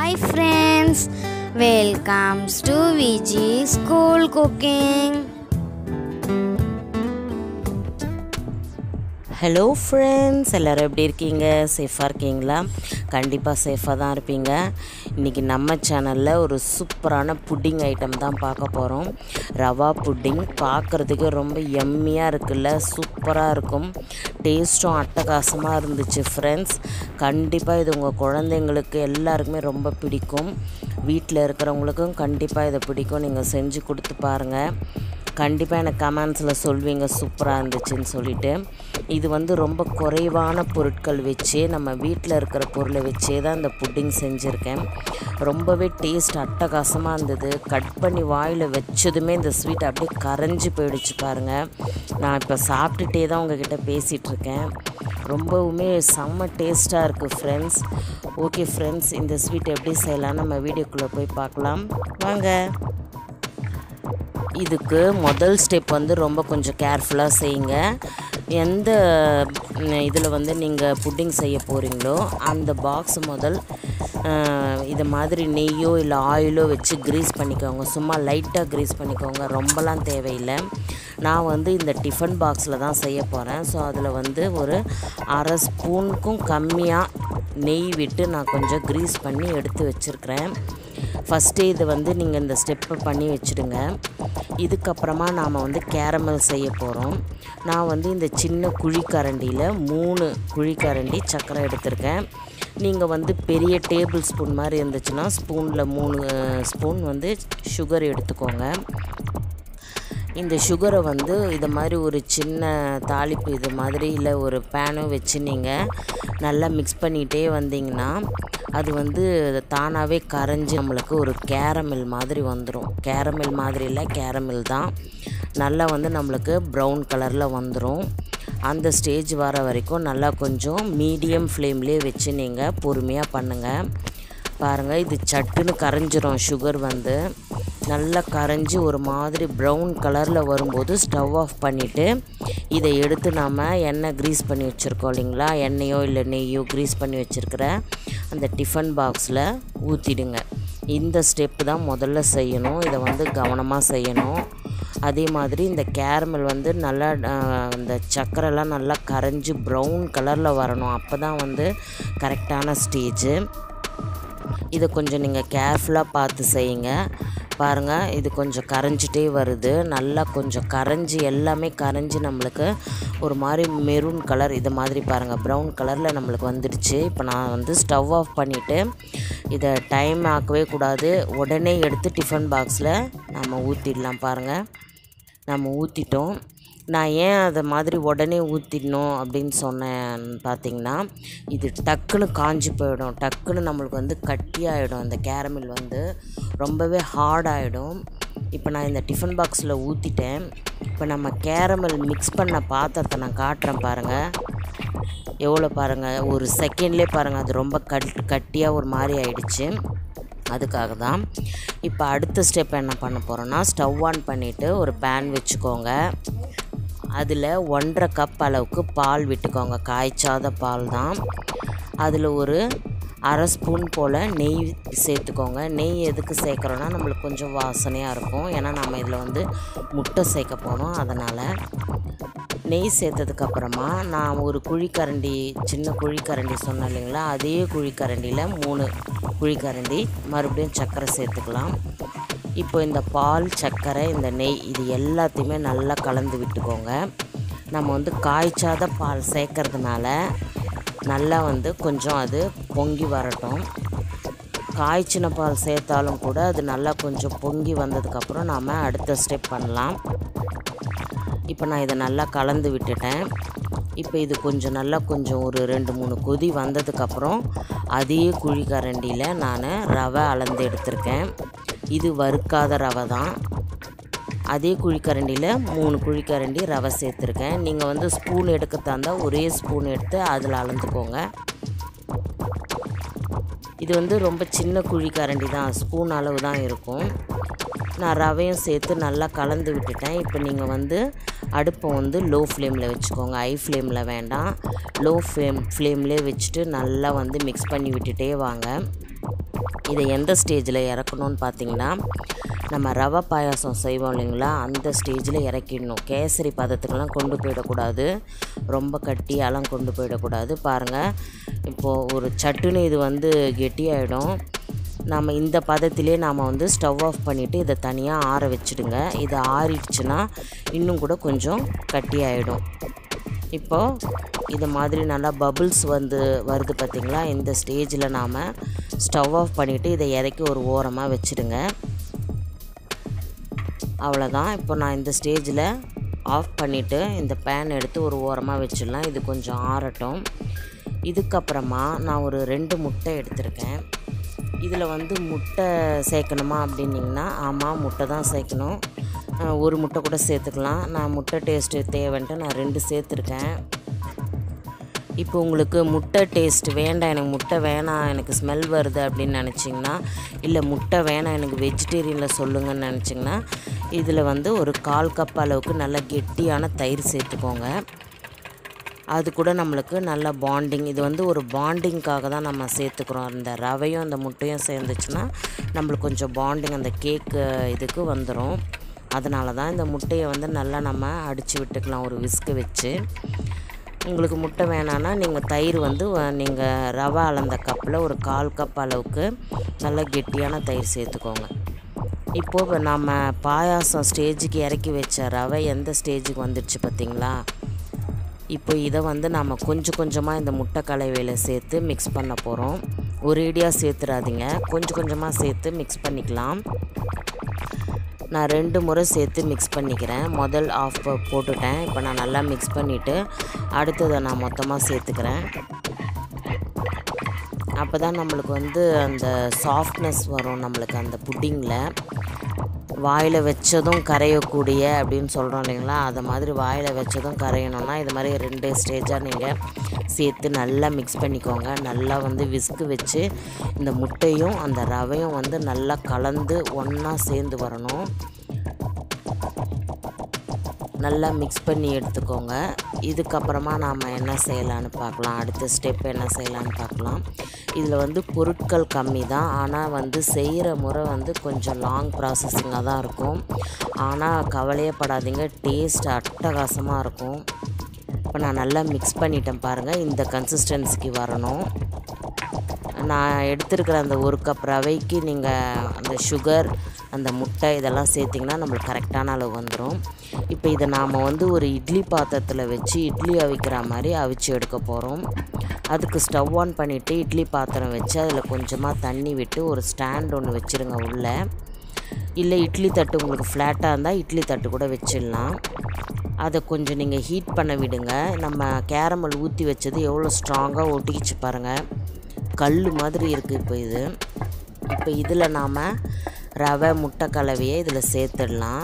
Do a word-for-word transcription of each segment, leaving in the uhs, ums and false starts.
Hi friends, welcome to V G School Cooking. Hello friends, எல்லோரும் எப்படி இருக்கீங்க? சேஃபாக இருக்கீங்களா? கண்டிப்பாக சேஃபாக தான் இருப்பீங்க. இன்றைக்கி நம்ம சேனலில் ஒரு சூப்பரான புட்டிங் ஐட்டம் தான் பார்க்க போகிறோம். ரவா புட்டிங் பார்க்குறதுக்கு ரொம்ப எம்மியாக இருக்குல்ல, சூப்பராக இருக்கும். டேஸ்ட்டும் அட்டகாசமாக இருந்துச்சு ஃப்ரெண்ட்ஸ். கண்டிப்பாக இது உங்கள் குழந்தைங்களுக்கு எல்லாருக்குமே ரொம்ப பிடிக்கும். வீட்டில் இருக்கிறவங்களுக்கும் கண்டிப்பாக இதை பிடிக்கும். நீங்கள் செஞ்சு கொடுத்து பாருங்கள். கண்டிப்பாக எனக்கு கமெண்ட்ஸில் சொல்வீங்க சூப்பராக இருந்துச்சுன்னு சொல்லிவிட்டு. இது வந்து ரொம்ப குறைவான பொருட்கள் வச்சு, நம்ம வீட்டில் இருக்கிற பொருளை வச்சே தான் இந்த புட்டிங் செஞ்சுருக்கேன். ரொம்பவே டேஸ்ட் அட்டகாசமாக இருந்தது. கட் பண்ணி வாயில் வச்சதுமே இந்த ஸ்வீட் அப்படியே கரைஞ்சி போயிடுச்சு பாருங்கள். நான் இப்போ சாப்பிட்டுட்டே தான் உங்ககிட்ட பேசிகிட்ருக்கேன். ரொம்பவுமே செம்ம டேஸ்ட்டாக இருக்குது ஃப்ரெண்ட்ஸ். ஓகே ஃப்ரெண்ட்ஸ், இந்த ஸ்வீட் எப்படி செய்யலாம்னு நம்ம வீடியோக்குள்ளே போய் பார்க்கலாம் வாங்க. இதுக்கு முதல் ஸ்டெப் வந்து ரொம்ப கொஞ்சம் கேர்ஃபுல்லாக செய்யுங்க. எந்த இதில் வந்து நீங்கள் புட்டிங் செய்ய போகிறீங்களோ அந்த பாக்ஸ் முதல் இதை மாதிரி நெய்யோ இல்லை ஆயிலோ வச்சு க்ரீஸ் பண்ணிக்கோங்க. சும்மா லைட்டாக க்ரீஸ் பண்ணிக்கோங்க, ரொம்பலாம் தேவையில்லை. நான் வந்து இந்த டிஃபன் பாக்ஸில் தான் செய்ய போகிறேன். ஸோ அதில் வந்து ஒரு அரை ஸ்பூனுக்கும் கம்மியாக நெய் விட்டு நான் கொஞ்சம் க்ரீஸ் பண்ணி எடுத்து வச்சுருக்கிறேன். ஃபஸ்ட்டே இதை வந்து நீங்கள் இந்த ஸ்டெப்பை பண்ணி வச்சுடுங்க. இதுக்கப்புறமா நாம் வந்து கேரமல் செய்ய போகிறோம். நான் வந்து இந்த சின்ன குழிக்கரண்டியில் மூணு குழிக்கரண்டி சர்க்கரை எடுத்திருக்கேன். நீங்கள் வந்து பெரிய டேபிள் ஸ்பூன் மாதிரி இருந்துச்சுன்னா ஸ்பூனில் மூணு ஸ்பூன் வந்து சுகர் எடுத்துக்கோங்க. இந்த சுகரை வந்து இது மாதிரி ஒரு சின்ன தாளிப்பு இது மாதிரி இல்லை ஒரு பேனும் வச்சு நீங்கள் நல்லா மிக்ஸ் பண்ணிகிட்டே வந்தீங்கன்னா அது வந்து தானாகவே கரைஞ்சி நம்மளுக்கு ஒரு கேரமில் மாதிரி வந்துடும். கேரமில் மாதிரி இல்லை, கேரமில் தான். நல்லா வந்து நம்மளுக்கு ப்ரௌன் கலரில் வந்துடும். அந்த ஸ்டேஜ் வர வரைக்கும் நல்லா கொஞ்சம் மீடியம் ஃப்ளேம்லேயே வச்சு நீங்கள் பொறுமையாக பண்ணுங்கள். பாருங்கள், இது சட்டுன்னு கரைஞ்சிரும். சுகர் வந்து நல்லா கரைஞ்சி ஒரு மாதிரி ப்ரௌன் கலரில் வரும்போது ஸ்டவ் ஆஃப் பண்ணிவிட்டு இதை எடுத்து நாம் எண்ணெய் க்ரீஸ் பண்ணி வச்சுருக்கோம் இல்லைங்களா, எண்ணெயோ இல்லை நெய்யோ க்ரீஸ் பண்ணி வச்சுருக்கிற அந்த டிஃபன் பாக்ஸில் ஊற்றிடுங்க. இந்த ஸ்டெப்பு தான் முதல்ல செய்யணும். இதை வந்து கவனமாக செய்யணும். அதே மாதிரி இந்த கேரமல் வந்து நல்லா இந்த சர்க்கரைலாம் நல்லா கரைஞ்சி ப்ரௌன் கலரில் வரணும். அப்போ தான் வந்து கரெக்டான ஸ்டேஜு. இதை கொஞ்சம் நீங்கள் கேர்ஃபுல்லாக பார்த்து செய்யுங்க. பாருங்கள், இது கொஞ்சம் கரைஞ்சிட்டே வருது. நல்லா கொஞ்சம் கரைஞ்சி எல்லாமே கரைஞ்சி நம்மளுக்கு ஒரு மாதிரி மெரூன் கலர் இது மாதிரி பாருங்கள் ப்ரௌன் கலரில் நம்மளுக்கு வந்துடுச்சு. இப்போ நான் வந்து ஸ்டவ் ஆஃப் பண்ணிவிட்டு இதை டைம் ஆக்கவே கூடாது, உடனே எடுத்து டிஃபன் பாக்ஸில் நம்ம ஊற்றிடலாம். பாருங்கள், நம்ம ஊற்றிட்டோம். நான் ஏன் அதை மாதிரி உடனே ஊற்றிடணும் அப்படின்னு சொன்னேன் பார்த்திங்கன்னா, இது டக்குன்னு காஞ்சி போயிடும். டக்குன்னு நம்மளுக்கு வந்து கட்டியாகிடும். அந்த கேரமல் வந்து ரொம்பவே ஹார்டாகிடும். இப்போ நான் இந்த டிஃபன் பாக்ஸில் ஊற்றிட்டேன். இப்போ நம்ம கேரமல் மிக்ஸ் பண்ண பாத்திரத்தை நான் காட்டுறேன் பாருங்கள். எவ்வளோ பாருங்கள், ஒரு செகண்ட்லேயே பாருங்கள் அது ரொம்ப கட் கட்டியாக ஒரு மாதிரி ஆயிடுச்சு. அதுக்காக தான். இப்போ அடுத்த ஸ்டெப் என்ன பண்ண போகிறோன்னா, ஸ்டவ் ஆன் பண்ணிவிட்டு ஒரு பேன் வச்சுக்கோங்க. அதில் ஒன்றரை கப் அளவுக்கு பால் விட்டுக்கோங்க. காய்ச்சாத பால் தான். அதில் ஒரு அரை ஸ்பூன் போல் நெய் சேர்த்துக்கோங்க. நெய் எதுக்கு சேர்க்குறோன்னா நம்மளுக்கு கொஞ்சம் வாசனையாக இருக்கும். ஏன்னா நம்ம இதில் வந்து முட்டை சேர்க்க போகிறோம். அதனால் நெய் சேர்த்ததுக்கப்புறமா நான் ஒரு குழிக்கரண்டி சின்ன குழிக்கரண்டி சொன்னேன் இல்லைங்களா, அதே குழிக்கரண்டியில் மூணு குழிக்கரண்டி மறுபடியும் சர்க்கரை சேர்த்துக்கலாம். இப்போ இந்த பால், சர்க்கரை, இந்த நெய் இது எல்லாத்தையுமே நல்லா கலந்து விட்டுக்கோங்க. நம்ம வந்து காய்ச்சாத பால் சேர்க்கறதுனால நல்லா வந்து கொஞ்சம் அது பொங்கி வரட்டும். காய்ச்சின பால் சேர்த்தாலும் கூட அது நல்லா கொஞ்சம் பொங்கி வந்ததுக்கப்புறம் நாம் அடுத்த ஸ்டெப் பண்ணலாம். இப்போ நான் இதை நல்லா கலந்து விட்டுட்டேன். இப்போ இது கொஞ்சம் நல்லா கொஞ்சம் ஒரு ரெண்டு மூணு கொதி வந்ததுக்கப்புறம் அதே குழிக்கரண்டியில் நான் ரவை அளந்து எடுத்திருக்கேன். இது வறுக்காத ரவை தான். அதே குழிக்கரண்டியில் மூணு குழிக்கரண்டி ரவை சேர்த்துருக்கேன். நீங்கள் வந்து ஸ்பூன் எடுக்க தந்தால் ஒரே ஸ்பூன் எடுத்து அதில் அளந்துக்கோங்க. இது வந்து ரொம்ப சின்ன குழிக்கரண்டி தான், ஸ்பூன் அளவு தான் இருக்கும். நான் ரவையும் சேர்த்து நல்லா கலந்து விட்டுட்டேன். இப்போ நீங்கள் வந்து அடுப்பை வந்து லோ ஃப்ளேமில் வச்சுக்கோங்க, ஹை ஃப்ளேமில் வேண்டாம். லோ ஃப்ளேம் ஃப்ளேம்லேயே வச்சுட்டு நல்லா வந்து மிக்ஸ் பண்ணி விட்டுட்டே வாங்க. இதை எந்த ஸ்டேஜில் இறக்கணும்னு பார்த்தீங்கன்னா, நம்ம ரவை பாயாசம் செய்வோம் இல்லைங்களா, அந்த ஸ்டேஜில் இறக்கிடணும். கேசரி பதத்துக்கெல்லாம் கொண்டு போயிடக்கூடாது, ரொம்ப கட்டியாலாம் கொண்டு போயிடக்கூடாது. பாருங்கள், இப்போது ஒரு சட்டுன்னு இது வந்து கெட்டியாயிடும். நம்ம இந்த பதத்திலே நாம் வந்து ஸ்டவ் ஆஃப் பண்ணிவிட்டு இதை தனியாக ஆற வச்சுடுங்க. இது ஆறிடுச்சுன்னா இன்னும் கூட கொஞ்சம் கட்டியாயிடும். இப்போது இது மாதிரி நல்லா பபுள்ஸ் வந்து வருது பார்த்திங்களா, இந்த ஸ்டேஜில் நாம் ஸ்டவ் ஆஃப் பண்ணிவிட்டு இதை இறக்கி ஒரு ஓரமாக வச்சுடுங்க. அவ்வளோதான். இப்போ நான் இந்த ஸ்டேஜில் ஆஃப் பண்ணிவிட்டு இந்த பேன் எடுத்து ஒரு ஓரமாக வச்சிடலாம். இது கொஞ்சம் ஆறட்டும். இதுக்கப்புறமா நான் ஒரு ரெண்டு முட்டை எடுத்திருக்கேன். இதில் வந்து முட்டை சேர்க்கணுமா அப்படின்னிங்கன்னா, ஆமாம் முட்டை தான் சேர்க்கணும். ஒரு முட்டை கூட சேர்த்துக்கலாம். நான் முட்டை டேஸ்ட்டு தேவைன்ட்டு நான் ரெண்டு சேர்த்துருக்கேன். இப்போ உங்களுக்கு முட்டை டேஸ்ட் வேண்டாம், எனக்கு முட்டை வேணாம், எனக்கு ஸ்மெல் வருது அப்படின்னு நினச்சிங்கன்னா, இல்லை முட்டை வேணாம் எனக்கு வெஜிடேரியனில் சொல்லுங்கன்னு நினச்சிங்கன்னா, இதில் வந்து ஒரு கால் கப் அளவுக்கு நல்லா கெட்டியான தயிர் சேர்த்துக்கோங்க. அது கூட நம்மளுக்கு நல்ல பாண்டிங், இது வந்து ஒரு பாண்டிங்காக தான் நம்ம சேர்த்துக்கிறோம். அந்த ரவையும் அந்த முட்டையும் சேர்ந்துச்சுன்னா நம்மளுக்கு கொஞ்சம் பாண்டிங் அந்த கேக்கு இதுக்கு வந்துடும். அதனால தான் இந்த முட்டையை வந்து நல்லா நம்ம அடித்து விட்டுக்கலாம் ஒரு விஸ்கு வச்சு. உங்களுக்கு முட்டை வேணான்னா நீங்கள் தயிர் வந்து நீங்கள் ரவை அளந்த கப்பில் ஒரு கால் கப் அளவுக்கு நல்லா கெட்டியான தயிர் சேர்த்துக்கோங்க. இப்போது நம்ம பாயாசம் ஸ்டேஜுக்கு இறக்கி வச்ச ரவை எந்த ஸ்டேஜுக்கு வந்துடுச்சு பார்த்திங்களா. இப்போ இதை வந்து நம்ம கொஞ்சம் கொஞ்சமாக இந்த முட்டை கலவையில் சேர்த்து மிக்ஸ் பண்ண போகிறோம். ஒரேடியாக சேர்த்துடாதீங்க, கொஞ்சம் கொஞ்சமாக சேர்த்து மிக்ஸ் பண்ணிக்கலாம். நான் ரெண்டு முறை சேர்த்து மிக்ஸ் பண்ணிக்கிறேன். முதல் ஆஃப் போட்டுட்டேன். இப்போ நான் நல்லா மிக்ஸ் பண்ணிவிட்டு அடுத்ததை நான் மொத்தமாக சேர்த்துக்கிறேன். அப்போ தான் நம்மளுக்கு வந்து அந்த சாஃப்ட்னஸ் வரும் நம்மளுக்கு அந்த புட்டிங்கில். வாயில் வச்சதும் கரையக்கூடிய அப்படின்னு சொல்கிறோம் இல்லைங்களா, அது மாதிரி வாயில் வச்சதும் கரையணும்னா இது மாதிரி ரெண்டு ஸ்டேஜாக நீங்கள் சேர்த்து நல்லா மிக்ஸ் பண்ணிக்கோங்க. நல்லா வந்து விஸ்கு வச்சு இந்த முட்டையும் அந்த ரவையும் வந்து நல்லா கலந்து ஒன்றா சேர்ந்து வரணும். நல்லா மிக்ஸ் பண்ணி எடுத்துக்கோங்க. இதுக்கப்புறமா நாம் என்ன செய்யலான்னு பார்க்கலாம். அடுத்த ஸ்டெப் என்ன செய்யலான்னு பார்க்கலாம். இதில் வந்து பொருட்கள் கம்மி தான், ஆனால் வந்து செய்கிற முறை வந்து கொஞ்சம் லாங் ப்ராசஸிங்காக தான் இருக்கும். ஆனால் கவலையப்படாதீங்க, டேஸ்ட் அட்டகாசமாக இருக்கும். இப்போ நான் நல்லா மிக்ஸ் பண்ணிட்டேன் பாருங்கள், இந்த கன்சிஸ்டன்சிக்கு வரணும். நான் எடுத்துருக்கிற அந்த ஒரு கப் ரவைக்கு நீங்கள் அந்த சுகர் அந்த முட்டை இதெல்லாம் சேர்த்திங்கன்னா நம்மளுக்கு கரெக்டான அளவு வந்துடும். இப்போ இதை நாம் வந்து ஒரு இட்லி பாத்திரத்தில் வச்சு இட்லி அவிக்கிற மாதிரி அவிச்சு எடுக்க போகிறோம். அதுக்கு ஸ்டவ் ஆன் பண்ணிவிட்டு இட்லி பாத்திரம் வச்சு அதில் கொஞ்சமாக தண்ணி விட்டு ஒரு ஸ்டாண்ட் ஒன்று வச்சுருங்க உள்ளே. இல்லை இட்லி தட்டு உங்களுக்கு ஃப்ளாட்டாக இருந்தால் இட்லி தட்டு கூட வச்சிடலாம். அதை கொஞ்சம் நீங்கள் ஹீட் பண்ண விடுங்க. நம்ம கேரமல் ஊற்றி வச்சது எவ்வளோ ஸ்ட்ராங்காக ஒட்டிக்கிச்சு பாருங்கள், கல் மாதிரி இருக்குது. இப்போ இது இப்போ இதில் நாம் ரவை முட்டை கலவையை இதில் சேர்த்துடலாம்.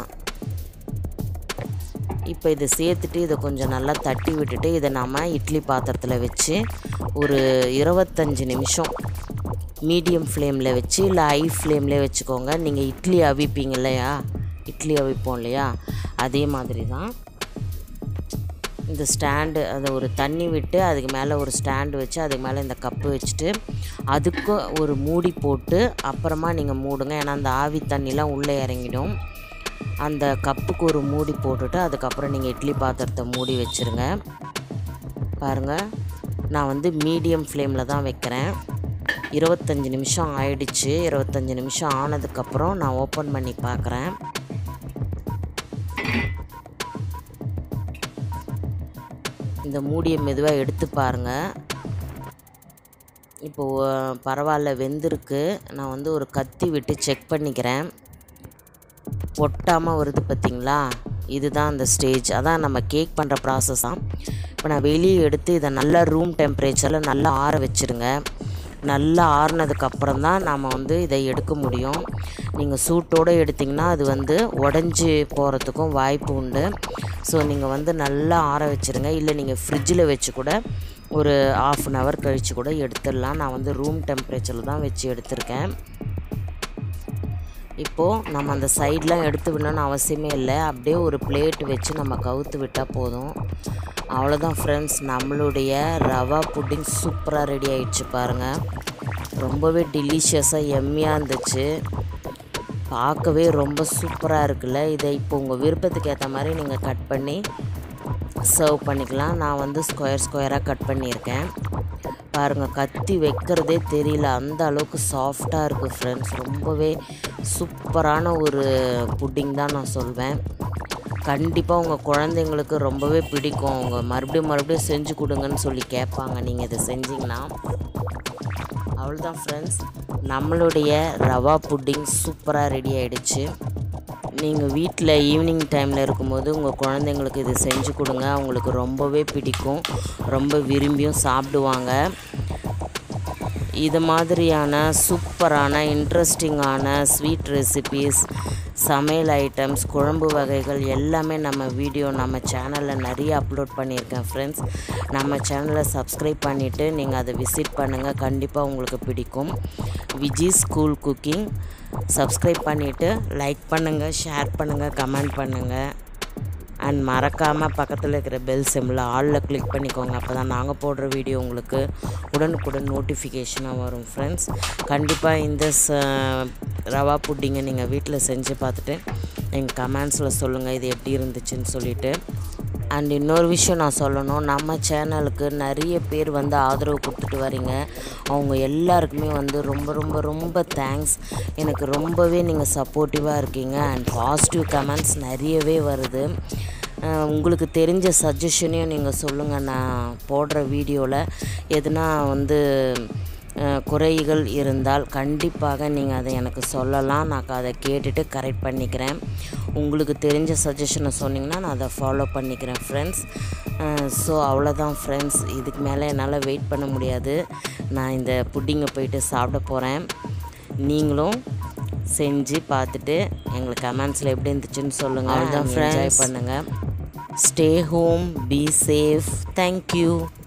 இப்போ இதை சேர்த்துட்டு இதை கொஞ்சம் நல்லா தட்டி விட்டுட்டு இதை நாம் இட்லி பாத்திரத்தில் வச்சு ஒரு இருபத்தஞ்சி நிமிஷம் மீடியம் ஃப்ளேமில் வச்சு இல்லை ஹை ஃப்ளேம்லேயே வச்சுக்கோங்க. நீங்கள் இட்லி அவிப்பீங்க இல்லையா, இட்லி அவிப்போம் இல்லையா, அதே மாதிரி தான். இந்த ஸ்டாண்டு அதை ஒரு தண்ணி விட்டு அதுக்கு மேலே ஒரு ஸ்டாண்டு வச்சு அதுக்கு மேலே இந்த கப்பு வச்சுட்டு அதுக்கும் ஒரு மூடி போட்டு அப்புறமா நீங்கள் மூடுங்க. ஏன்னா அந்த ஆவி தண்ணிலாம் உள்ளே இறங்கிடும். அந்த கப்புக்கு ஒரு மூடி போட்டுட்டு அதுக்கப்புறம் நீங்கள் இட்லி பாத்திரத்தை மூடி வச்சுருங்க. பாருங்கள், நான் வந்து மீடியம் ஃப்ளேமில் தான் வைக்கிறேன். இருபத்தஞ்சி நிமிஷம் ஆயிடுச்சு. இருபத்தஞ்சி நிமிஷம் ஆனதுக்கப்புறம் நான் ஓப்பன் பண்ணி பார்க்குறேன். இந்த மூடியை மெதுவாக எடுத்து பாருங்கள். இப்போது பரவாயில்ல, வெந்திருக்கு. நான் வந்து ஒரு கத்தி விட்டு செக் பண்ணிக்கிறேன். ஒட்டாமல் வருது பார்த்திங்களா, இதுதான் அந்த ஸ்டேஜ். அதான் நம்ம கேக் பண்ணுற ப்ராசஸ் தான். இப்போ நான் வெளியே எடுத்து இதை நல்லா ரூம் டெம்பரேச்சரில் நல்லா ஆற வச்சுருங்க. நல்லா ஆறுனதுக்கப்புறம் தான் நாம் வந்து இதை எடுக்க முடியும். நீங்கள் சூட்டோடு எடுத்திங்கன்னா அது வந்து உடஞ்சி போகிறதுக்கும் வாய்ப்பு உண்டு. ஸோ நீங்கள் வந்து நல்லா ஆற வச்சுருங்க. இல்லை நீங்கள் ஃப்ரிட்ஜில் வச்சு கூட ஒரு ஆஃப் அன் ஹவர் கழித்து கூட எடுத்துடலாம். நான் வந்து ரூம் டெம்பரேச்சரில் தான் வச்சு எடுத்திருக்கேன். இப்போது நம்ம அந்த சைட்லாம் எடுத்து விடணும்னு அவசியமே இல்லை. அப்படியே ஒரு பிளேட் வச்சு நம்ம கவுத்து விட்டால் போதும். அவ்வளோதான் ஃப்ரெண்ட்ஸ், நம்மளுடைய ரவா புட்டிங் சூப்பராக ரெடி ஆகிடுச்சு பாருங்கள். ரொம்பவே டெலிஷியஸாக எம்மியாக இருந்துச்சு. பார்க்கவே ரொம்ப சூப்பராக இருக்குல்ல. இதை இப்போ உங்கள் விருப்பத்துக்கு ஏற்ற மாதிரி நீங்கள் கட் பண்ணி சர்வ் பண்ணிக்கலாம். நான் வந்து ஸ்கொயர் ஸ்கொயராக கட் பண்ணியிருக்கேன். பாருங்கள், கத்தி வைக்கிறதே தெரியல, அந்த அளவுக்கு சாஃப்டாக இருக்குது ஃப்ரெண்ட்ஸ். ரொம்பவே சூப்பரான ஒரு புட்டிங் தான் நான் சொல்வேன். கண்டிப்பாக உங்கள் குழந்தைங்களுக்கு ரொம்பவே பிடிக்கும். அவங்க மறுபடியும் மறுபடியும் செஞ்சு கொடுங்கன்னு சொல்லி கேட்பாங்க நீங்கள் இதை செஞ்சிங்கன்னா. அவ்வளோதான் ஃப்ரெண்ட்ஸ், நம்மளுடைய ரவா புட்டிங் சூப்பராக ரெடி ஆகிடுச்சு. நீங்கள் வீட்டில் ஈவினிங் டைமில் இருக்கும்போது உங்கள் குழந்தைங்களுக்கு இது செஞ்சு கொடுங்க. அவங்களுக்கு ரொம்பவே பிடிக்கும், ரொம்ப விரும்பியும் சாப்பிடுவாங்க. இது மாதிரியான சூப்பரான இன்ட்ரெஸ்டிங்கான ஸ்வீட் ரெசிபீஸ், சமையல் ஐட்டம்ஸ், குழம்பு வகைகள் எல்லாமே நம்ம வீடியோ நம்ம சேனலில் நிறைய அப்லோட் பண்ணியிருக்கேன் ஃப்ரெண்ட்ஸ். நம்ம சேனலை சப்ஸ்கிரைப் பண்ணிவிட்டு நீங்கள் அதை விசிட் பண்ணுங்கள். கண்டிப்பாக உங்களுக்கு பிடிக்கும். விஜி ஸ்கூல் குக்கிங் சப்ஸ்கிரைப் பண்ணிவிட்டு லைக் பண்ணுங்கள், ஷேர் பண்ணுங்கள், கமெண்ட் பண்ணுங்கள். அண்ட் மறக்காமல் பக்கத்தில் இருக்கிற பெல் சிம்பிள் ஆலில் கிளிக் பண்ணிக்கோங்க. அப்போ தான் நாங்கள் போடுற வீடியோ உங்களுக்கு உடனுக்குடன் நோட்டிஃபிகேஷனாக வரும் ஃப்ரெண்ட்ஸ். கண்டிப்பாக இந்த ச ரவா புட்டிங்கை நீங்கள் வீட்டில் செஞ்சு பார்த்துட்டு எங்கள் கமெண்ட்ஸில் சொல்லுங்கள் இது எப்படி இருந்துச்சுன்னு சொல்லிவிட்டு. அண்ட் இன்னொரு விஷயம் நான் சொல்லணும், நம்ம சேனலுக்கு நிறைய பேர் வந்து ஆதரவு கொடுத்துட்டு வரீங்க. அவங்க எல்லாருக்குமே வந்து ரொம்ப ரொம்ப ரொம்ப தேங்க்ஸ். எனக்கு ரொம்பவே நீங்கள் சப்போர்ட்டிவாக இருக்கீங்க. அண்ட் பாசிட்டிவ் கமெண்ட்ஸ் நிறையவே வருது. உங்களுக்கு தெரிஞ்ச சஜஷனையும் நீங்கள் சொல்லுங்கள். நான் போடுற வீடியோவில் எதுனா வந்து குறைகள் இருந்தால் கண்டிப்பாக நீங்கள் அதை எனக்கு சொல்லலாம். நான் அதை கேட்டுட்டு கரெக்ட் பண்ணிக்கிறேன். உங்களுக்கு தெரிஞ்ச சஜஷனை சொன்னிங்கன்னா நான் அதை ஃபாலோ பண்ணிக்கிறேன் ஃப்ரெண்ட்ஸ். ஸோ அவ்வளோதான் ஃப்ரெண்ட்ஸ், இதுக்கு மேலே என்னால் வெயிட் பண்ண முடியாது. நான் இந்த புட்டிங்கை போயிட்டு சாப்பிட போகிறேன். நீங்களும் செஞ்சு பார்த்துட்டு எங்களுக்கு கமெண்ட்ஸில் எப்படி இருந்துச்சுன்னு சொல்லுங்கள். அவ்வளோதான் ஃப்ரெண்ட்ஸ், என்ஜாய் பண்ணுங்கள். Stay home, be safe. Thank you.